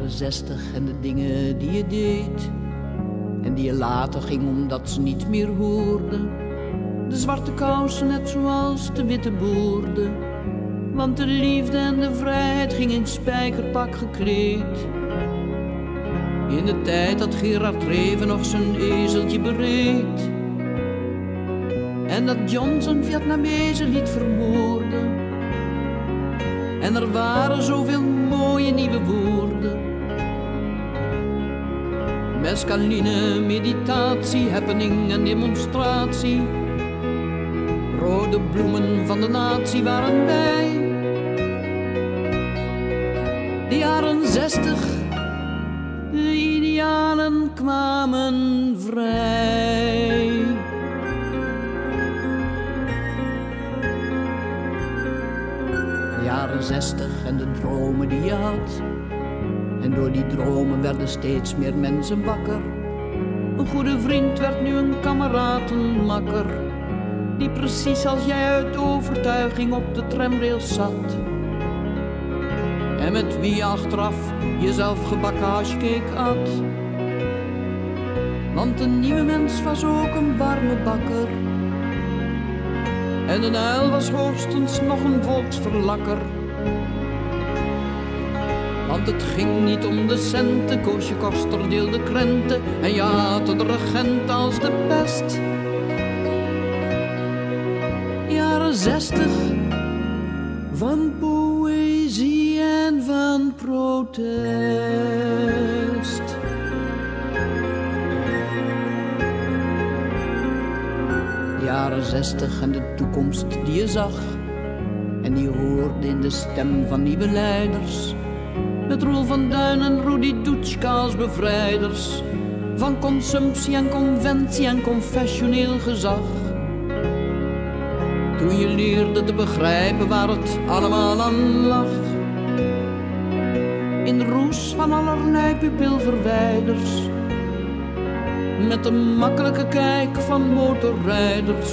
jaren 60 en de dingen die je deed en die je later ging omdat ze niet meer hoorden. De zwarte kousen net zoals de witte boorden, want de liefde en de vrijheid ging in spijkerpak gekleed. In de tijd dat Gerard Reven nog zijn ezeltje bereed en dat John zijn Vietnamezen liet vermoorden. En er waren zoveel mooie nieuwe woorden: mescaline, meditatie, happening en demonstratie. Rode bloemen van de natie waren wij. De jaren 60, de idealen kwamen vrij. De jaren 60 en de dromen die je had. En door die dromen werden steeds meer mensen wakker. Een goede vriend werd nu een kameraad, een makker, die precies als jij uit overtuiging op de tramrails zat. En met wie je achteraf jezelf gebakken hashcake at. Want een nieuwe mens was ook een warme bakker. En een uil was hoogstens nog een volksverlakker. Want het ging niet om de centen, Koosje Koster deelde krenten en je haatte de regent als de pest. Jaren 60 van poëzie en van protest. Jaren 60 en de toekomst die je zag en die je hoorde in de stem van nieuwe leiders. Met Roel van Duin en Rudy Dutschka als bevrijders van consumptie en conventie en confessioneel gezag. Toen je leerde te begrijpen waar het allemaal aan lag. In de roes van allerlei pupilverwijders, met de makkelijke kijk van motorrijders.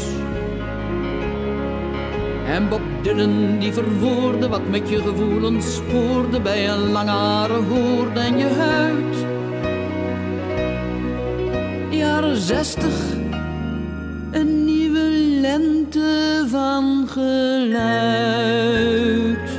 En Bob Dylan die verwoordde wat met je gevoelens spoorde bij een lange haren hoorde en je huid. Jaren 60, een nieuwe lente van geluid.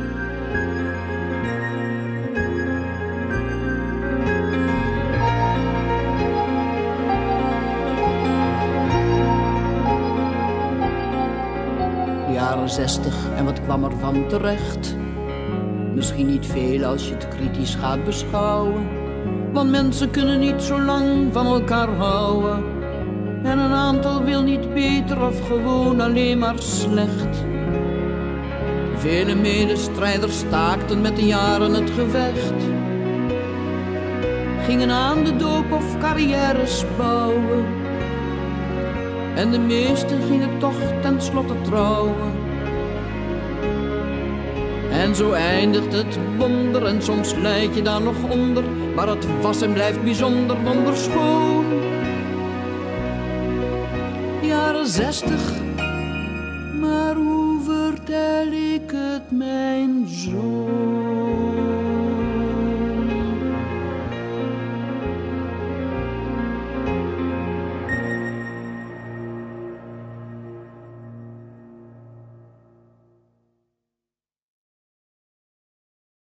Jaren 60 en wat kwam ervan terecht? Misschien niet veel als je het kritisch gaat beschouwen, want mensen kunnen niet zo lang van elkaar houden. En een aantal wil niet beter of gewoon alleen maar slecht. Vele medestrijders staakten met de jaren het gevecht, gingen aan de doop of carrières bouwen. En de meesten gingen toch tenslotte trouwen. En zo eindigt het wonder en soms lijd je daar nog onder, maar het was en blijft bijzonder wonderschoon. Jaren 60, maar hoe vertel ik het mijn zoon?